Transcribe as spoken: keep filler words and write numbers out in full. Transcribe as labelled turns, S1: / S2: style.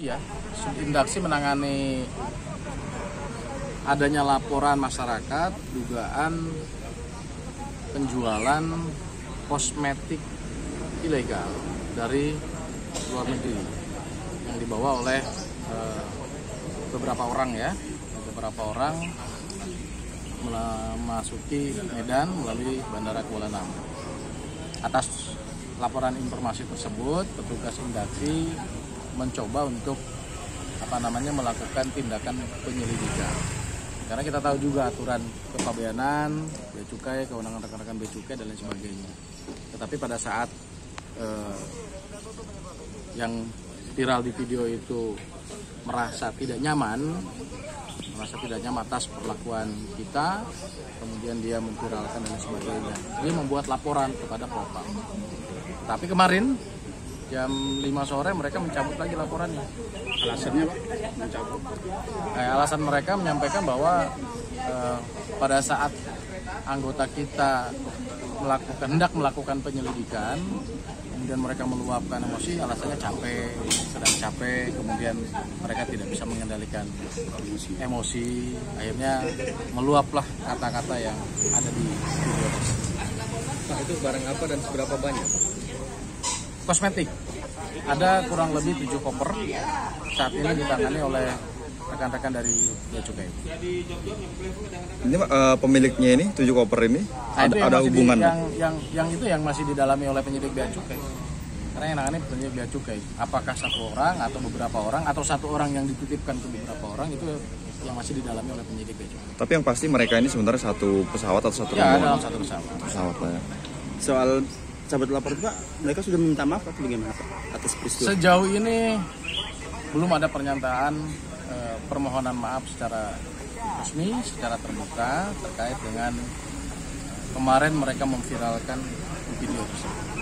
S1: ya, subindaksi menangani adanya laporan masyarakat dugaan penjualan kosmetik ilegal dari luar negeri yang dibawa oleh uh, beberapa orang ya, beberapa orang memasuki Medan melalui Bandara Kuala Namu. Atas laporan informasi tersebut, petugas indaksi mencoba untuk apa namanya melakukan tindakan penyelidikan. Karena kita tahu juga aturan kepabeanan, bea cukai, kewenangan rekan-rekan bea cukai dan lain sebagainya. Tetapi pada saat eh, yang viral di video itu merasa tidak nyaman, merasa tidak nyaman atas perlakuan kita, kemudian dia memviralkan dan lain sebagainya. Dia membuat laporan kepada Propam. Tapi kemarin jam lima sore mereka mencabut lagi laporannya.
S2: Alasannya Pak? Mencabut.
S1: Eh, alasan mereka menyampaikan bahwa eh, pada saat anggota kita melakukan hendak melakukan penyelidikan, kemudian mereka meluapkan emosi, alasannya capek, sedang capek, kemudian mereka tidak bisa mengendalikan emosi, emosi akhirnya meluaplah kata-kata yang ada di video.
S2: Pak, itu barang apa dan seberapa banyak?
S1: Kosmetik, ada kurang lebih tujuh koper saat ini ditangani oleh rekan-rekan dari bea cukai.
S3: Ini uh, pemiliknya ini tujuh koper ini
S1: Nah,
S3: ada,
S1: yang
S3: ada hubungan
S1: di, yang, yang yang itu yang masih didalami oleh penyidik bea cukai. Karena yang nangani penyidik bea cukai. Apakah satu orang atau beberapa orang atau satu orang yang dititipkan ke beberapa orang, itu yang masih didalami oleh penyidik bea cukai.
S3: Tapi yang pasti mereka ini sebenarnya satu pesawat atau satu
S1: Ya,
S3: rombongan?
S1: dalam satu pesawat.
S3: Pesawat lah ya.
S2: Soal sahabat lapor Pak, mereka sudah meminta maaf atau bagaimana Pak atas peristiwa?
S1: Sejauh ini belum ada pernyataan eh, permohonan maaf secara resmi, secara terbuka terkait dengan kemarin mereka memviralkan video tersebut.